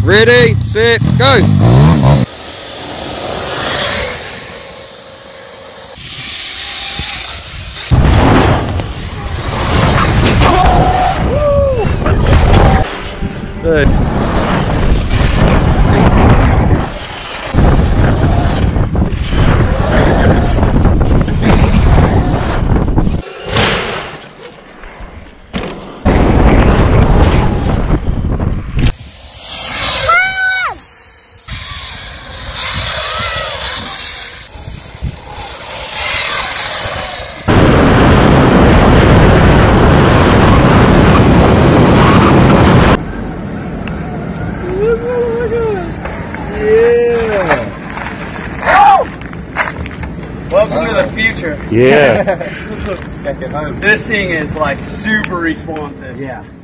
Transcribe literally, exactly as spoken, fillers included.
Ready, set, go! Good. Welcome to the future. Yeah. This thing is like super responsive. Yeah.